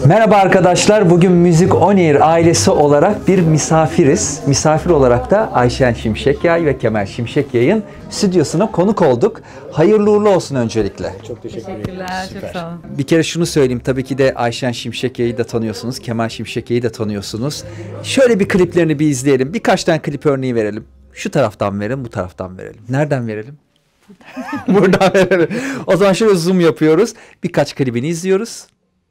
Merhaba arkadaşlar. Bugün Müzik On Air ailesi olarak bir misafiriz. Misafir olarak da Ayşen Şimşekyay ve Kemal Şimşekyay'ın stüdyosuna konuk olduk. Hayırlı uğurlu olsun öncelikle. Çok Teşekkürler, çok sağ olun. Bir kere şunu söyleyeyim. Tabii ki de Ayşen Şimşekyay'ı da tanıyorsunuz. Kemal Şimşekyay'ı da tanıyorsunuz. Şöyle bir kliplerini bir izleyelim. Birkaç tane klip örneği verelim. Şu taraftan verelim, bu taraftan verelim. Nereden verelim? Buradan verelim. O zaman şöyle zoom yapıyoruz. Birkaç klibini izliyoruz.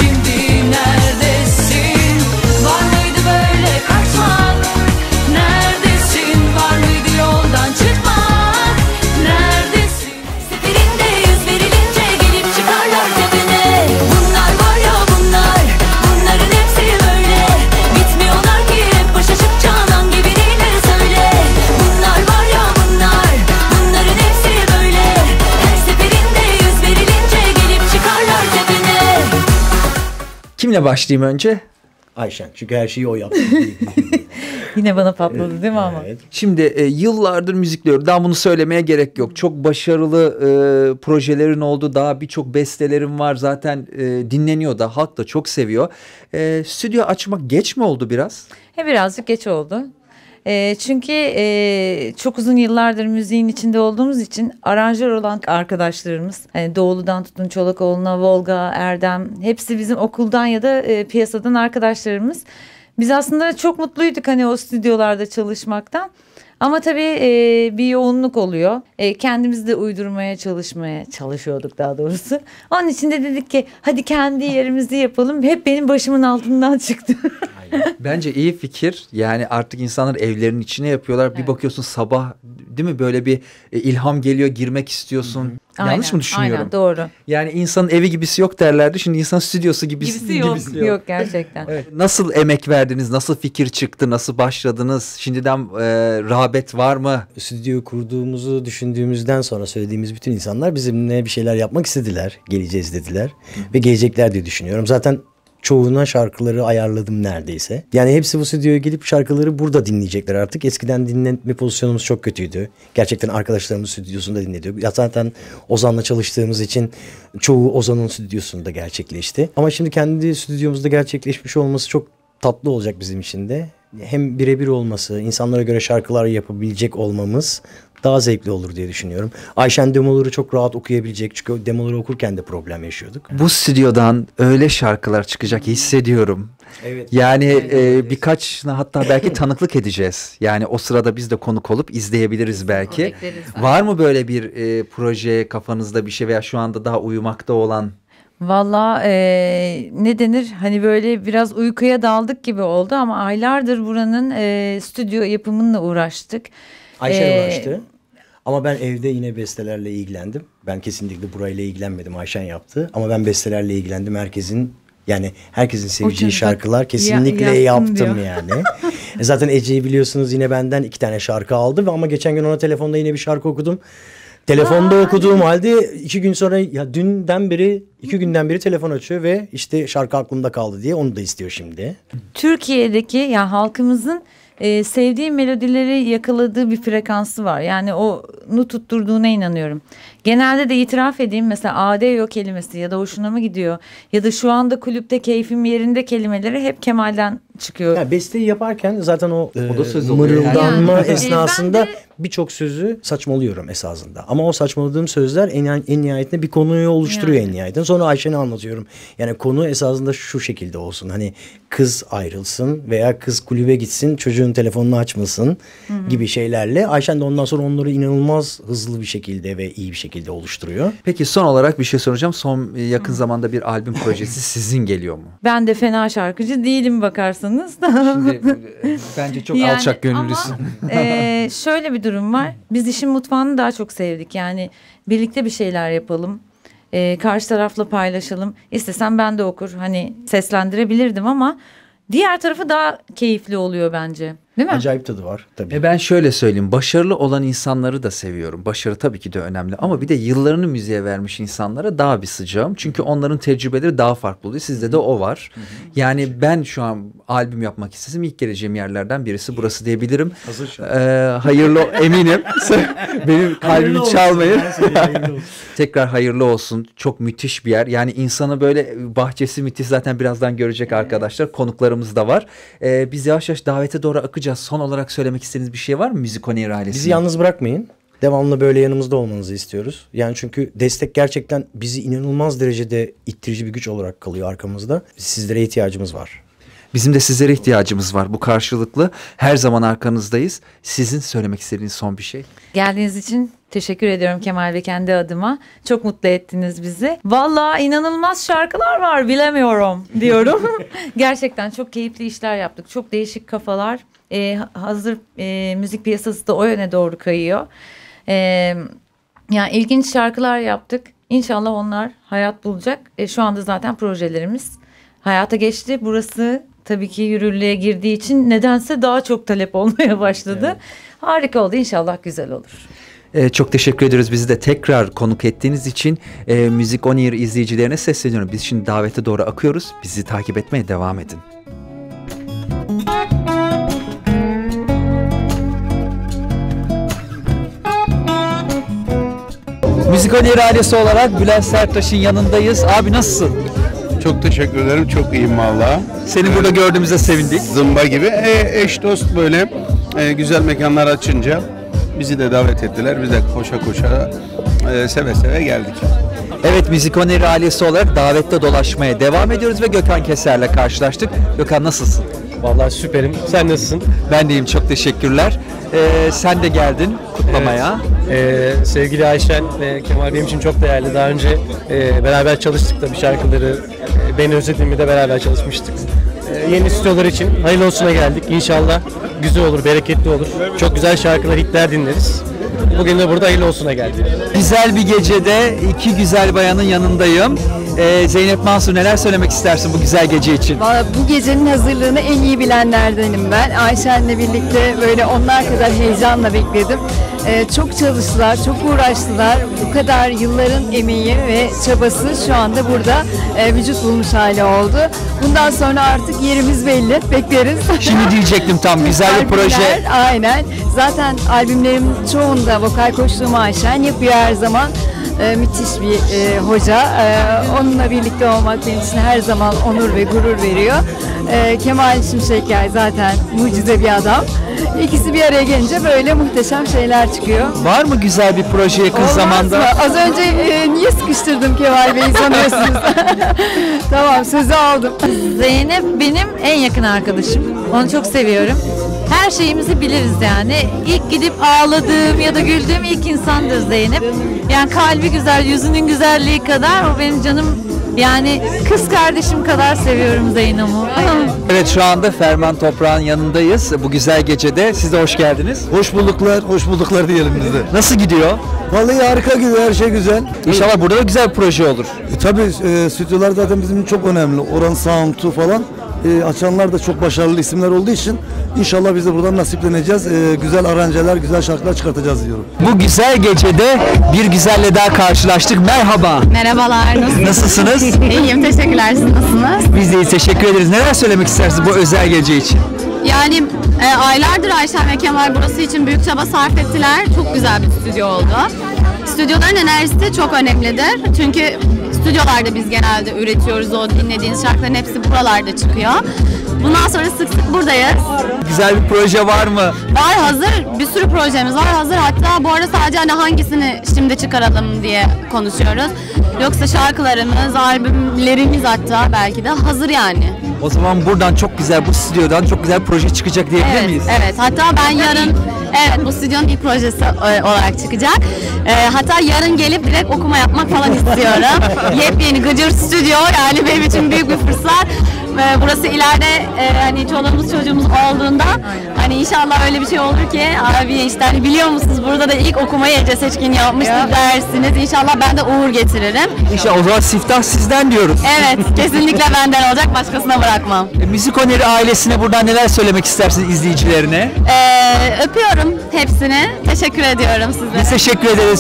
Neredesin? Var mıydı böyle kaçmak? Neredesin? Var mıydı yoldan çıkmak? Neredesin? Seferinde yüz verilince gelip çıkarlar tepene. Bunlar var ya bunlar, bunların hepsi böyle. Bitmiyorlar ki hep baş açık canan gibi neyle söyle. Bunlar var ya bunlar, bunların hepsi böyle. Her seferinde yüz verilince gelip çıkarlar tepene. Kimle başlayayım önce? Ayşen. Çünkü her şeyi o yaptı. Yine bana patladı değil mi ama? Evet. Şimdi yıllardır müzikliyorum. Daha bunu söylemeye gerek yok. Çok başarılı projelerin oldu. Daha birçok bestelerim var. Zaten dinleniyor da. Halk da çok seviyor. Stüdyo açmak geç mi oldu biraz? Birazcık geç oldu. Çünkü çok uzun yıllardır müziğin içinde olduğumuz için aranjör olan arkadaşlarımız, Doğulu'dan tutun Çolakoğlu'na, Volga, Erdem, hepsi bizim okuldan ya da piyasadan arkadaşlarımız. Biz aslında çok mutluyduk hani o stüdyolarda çalışmaktan. Ama tabii bir yoğunluk oluyor. Kendimiz de uydurmaya çalışıyorduk daha doğrusu. Onun için de dedik ki hadi kendi yerimizi yapalım. Hep benim başımın altından çıktı. Bence iyi fikir. Yani artık insanlar evlerinin içine yapıyorlar. Bir bakıyorsun sabah değil mi böyle bir ilham geliyor, girmek istiyorsun. Yanlış mı düşünüyorum? Aynen doğru. Yani insanın evi gibisi yok derlerdi. Şimdi insan stüdyosu Gibisi yok. Yok gerçekten. Evet. Nasıl emek verdiniz? Nasıl fikir çıktı? Nasıl başladınız? Şimdiden rağbet var mı? Stüdyoyu kurduğumuzu düşündüğümüzden sonra söylediğimiz bütün insanlar bizimle bir şeyler yapmak istediler. Geleceğiz dediler. Ve gelecekler diye düşünüyorum. Zaten çoğuna şarkıları ayarladım neredeyse. Yani hepsi bu stüdyoya gelip şarkıları burada dinleyecekler artık. Eskiden dinletme pozisyonumuz çok kötüydü. Gerçekten arkadaşlarımız stüdyosunda dinliyorduk. Ya zaten Ozan'la çalıştığımız için çoğu Ozan'ın stüdyosunda gerçekleşti. Ama şimdi kendi stüdyomuzda gerçekleşmiş olması çok tatlı olacak bizim için de. Hem birebir olması, insanlara göre şarkılar yapabilecek olmamız daha zevkli olur diye düşünüyorum. Ayşen demoları çok rahat okuyabilecek. Çünkü demoları okurken de problem yaşıyorduk. Bu stüdyodan öyle şarkılar çıkacak hissediyorum. Evet. Yani birkaçına hatta belki tanıklık edeceğiz. Yani o sırada biz de konuk olup izleyebiliriz belki. Bekleriz. Var mı böyle bir proje kafanızda bir şey veya şu anda daha uyumakta olan? Valla ne denir hani böyle biraz uykuya daldık gibi oldu ama aylardır buranın stüdyo yapımınla uğraştık. Ayşen uğraştı. Ama ben evde yine bestelerle ilgilendim. Ben kesinlikle burayla ilgilenmedim. Ayşen yaptı. Ama ben bestelerle ilgilendim. Herkesin seveceği şarkılar kesinlikle yaptım diyor. yani. Zaten Ece'yi biliyorsunuz yine benden 2 tane şarkı aldı. Ama geçen gün ona telefonda yine bir şarkı okudum. Telefonda okuduğum halde 2 gün sonra ya 2 günden beri telefon açıyor ve işte şarkı aklımda kaldı diye onu da istiyor şimdi. Türkiye'deki yani halkımızın sevdiği melodileri yakaladığı bir frekansı var. Yani onu tutturduğuna inanıyorum. Genelde de itiraf edeyim mesela ADO kelimesi ya da hoşuna mı gidiyor ya da şu anda kulüpte keyfim yerinde kelimeleri hep Kemal'den çıkıyor. Yani besteyi yaparken zaten o da söz oluyor mırıldanma yani. esnasında Ben de birçok sözü saçmalıyorum esasında. Ama o saçmaladığım sözler en nihayetinde bir konuyu oluşturuyor en nihayetinde. Sonra Ayşen'e anlatıyorum. Yani konu esasında şu şekilde olsun. Hani kız ayrılsın veya kız kulübe gitsin, çocuğun telefonunu açmasın gibi şeylerle. Ayşen de ondan sonra onları inanılmaz hızlı bir şekilde ve iyi bir şekilde oluşturuyor. Peki son olarak bir şey soracağım. Son yakın zamanda bir albüm projesi sizin geliyor mu? Ben de fena şarkıcı değilim bakarsanız da. Şimdi bence çok Yani alçak gönüllüsün. Ama şöyle bir durum var. Biz işin mutfağını daha çok sevdik. Yani birlikte bir şeyler yapalım. Karşı tarafla paylaşalım. İstesem ben de okur. Hani seslendirebilirdim ama diğer tarafı daha keyifli oluyor bence. Değil mi? Acayip tadı var tabii. Ben şöyle söyleyeyim, başarılı olan insanları da seviyorum. Başarı tabii ki de önemli ama bir de yıllarını müziğe vermiş insanlara daha bir sıcağım. Çünkü onların tecrübeleri daha farklı oluyor. Sizde de o var. Yani ben şu an albüm yapmak istesem ilk geleceğim yerlerden birisi burası diyebilirim. Hazır şu Hayırlı eminim. Benim kalbimi çalmayın. Tekrar hayırlı olsun. Çok müthiş bir yer. Yani insanı böyle, bahçesi müthiş, zaten birazdan görecek arkadaşlar. Konuklarımız da var. Biz yavaş yavaş davete doğru akacağız. Son olarak söylemek istediğiniz bir şey var mı Music On Air ailesine? Bizi yalnız bırakmayın. Devamlı böyle yanımızda olmanızı istiyoruz. Yani çünkü destek gerçekten bizi inanılmaz derecede ittirici bir güç olarak kalıyor arkamızda. Sizlere ihtiyacımız var. Bizim de sizlere ihtiyacımız var. Bu karşılıklı. Her zaman arkanızdayız. Sizin söylemek istediğiniz son bir şey. Geldiğiniz için teşekkür ediyorum Kemal Bey, kendi adıma. Çok mutlu ettiniz bizi. Vallahi inanılmaz şarkılar var, bilemiyorum diyorum. Gerçekten çok keyifli işler yaptık. Çok değişik kafalar. Hazır müzik piyasası da o yöne doğru kayıyor. Yani ilginç şarkılar yaptık. İnşallah onlar hayat bulacak. Şu anda zaten projelerimiz hayata geçti. Burası tabii ki yürürlüğe girdiği için nedense daha çok talep olmaya başladı. Evet. Harika oldu. İnşallah güzel olur. Çok teşekkür ediyoruz bizi de tekrar konuk ettiğiniz için. Music On Air izleyicilerine sesleniyorum. Biz şimdi davete doğru akıyoruz. Bizi takip etmeye devam edin. Music On Air ailesi olarak Bülent Serttaş'ın yanındayız. Abi nasılsın? Çok teşekkür ederim. Çok iyiyim valla. Seni burada gördüğümüzde sevindik. Zımba gibi. Eş dost böyle güzel mekanlar açınca bizi de davet ettiler. Biz de koşa koşa seve seve geldik. Evet, Music On Air ailesi olarak davette dolaşmaya devam ediyoruz ve Gökhan Keser'le karşılaştık. Gökhan nasılsın? Vallahi süperim. Sen nasılsın? Ben de iyiyim, çok teşekkürler. Sen de geldin kutlamaya. Evet. Sevgili Ayşen ve Kemal benim için çok değerli. Daha önce beraber çalıştık da bir şarkıları. Beni özlediğimi de beraber çalışmıştık. Yeni stüdyolar için hayırlı olsuna geldik. İnşallah güzel olur, bereketli olur. Çok güzel şarkılar, hitler dinleriz. Bugün de burada hayırlı olsuna geldik. Güzel bir gecede iki güzel bayanın yanındayım. Zeynep Mansur, neler söylemek istersin bu güzel gece için? Vallahi bu gecenin hazırlığını en iyi bilenlerdenim ben. Ayşen'le birlikte böyle onlar kadar heyecanla bekledim. Çok çalıştılar, çok uğraştılar. Bu kadar yılların emeği ve çabası şu anda burada vücut bulmuş hali oldu. Bundan sonra artık yerimiz belli, bekleriz. Şimdi diyecektim, tam güzel bir proje. Aynen. Zaten albümlerim çoğunda vokal koçluğumu Ayşen yapıyor her zaman. Müthiş bir hoca. Onunla birlikte olmak benim için her zaman onur ve gurur veriyor. Kemal Şimşeker zaten mucize bir adam. İkisi bir araya gelince böyle muhteşem şeyler çıkıyor. Var mı güzel bir proje yakın Olmaz zamanda? mı? Az önce niye sıkıştırdım Kemal Bey'i sanıyorsunuz? Tamam, sözü aldım. Zeynep benim en yakın arkadaşım. Onu çok seviyorum. Her şeyimizi biliriz yani. İlk gidip ağladığım ya da güldüğüm ilk insandır Zeynep. Yani kalbi güzel, yüzünün güzelliği kadar o benim canım, yani kız kardeşim kadar seviyorum Zeynep'i. Evet, şu anda Ferman Toprağ'ın yanındayız. Bu güzel gecede siz de hoş geldiniz. Hoş bulduklar diyelim biz de. Nasıl gidiyor? Vallahi harika gidiyor, her şey güzel. İnşallah burada da güzel bir proje olur. Tabii stüdyolar zaten bizim için çok önemli. Oran Sound'u falan açanlar da çok başarılı isimler olduğu için inşallah biz de buradan nasipleneceğiz. Güzel aranjeler, güzel şarkılar çıkartacağız diyorum. Bu güzel gecede bir güzelle daha karşılaştık. Merhaba. Merhabalar, Nasılsınız? İyiyim, teşekkürler. Siz nasılsınız? Biz de teşekkür ederiz. Neler söylemek istersiniz bu özel gece için? Yani aylardır Ayşen ve Kemal burası için büyük çaba sarf ettiler. Çok güzel bir stüdyo oldu. Stüdyoların enerjisi de çok önemlidir. Çünkü stüdyolarda biz genelde üretiyoruz. O dinlediğiniz şarkıların hepsi buralarda çıkıyor. Bundan sonra sık sık buradayız. Güzel bir proje var mı? Var, hazır. Bir sürü projemiz var hazır. Hatta bu arada sadece hani hangisini şimdi çıkaralım diye konuşuyoruz. Yoksa şarkılarımız, albümlerimiz hatta belki de hazır yani. O zaman buradan çok güzel, bu stüdyodan çok güzel bir proje çıkacak diyebilir miyiz? Evet. Hatta ben yarın, bu stüdyonun ilk projesi olarak çıkacak. Hatta yarın gelip direkt okuma yapmak falan istiyorum. Yepyeni gıcır stüdyo, yani benim için büyük bir fırsat. Burası ileride hani çoluğumuz çocuğumuz olduğunda hani inşallah öyle bir şey olur ki abi işte hani biliyor musunuz burada da ilk okumayı Ece Seçkin yapmıştı dersiniz. İnşallah ben de uğur getiririm. İnşallah o zaman siftah sizden diyoruz. Evet, kesinlikle benden olacak, başkasına bırakmam. Müzik Oneri ailesine buradan neler söylemek istersiniz izleyicilerine? Öpüyorum hepsini. Teşekkür ediyorum size. Biz teşekkür ederiz.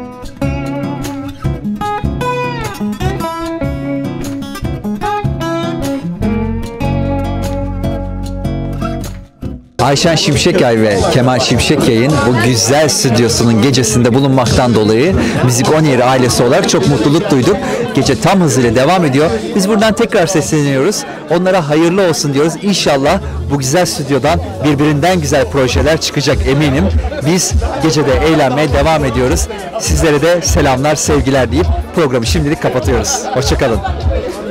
Ayşen Şimşekay ve Kemal Şimşekay'ın bu güzel stüdyosunun gecesinde bulunmaktan dolayı Müzik Oneri ailesi olarak çok mutluluk duyduk. Gece tam hızıyla devam ediyor. Biz buradan tekrar sesleniyoruz. Onlara hayırlı olsun diyoruz. İnşallah bu güzel stüdyodan birbirinden güzel projeler çıkacak eminim. Biz gecede eğlenmeye devam ediyoruz. Sizlere de selamlar, sevgiler deyip programı şimdilik kapatıyoruz. Hoşça kalın.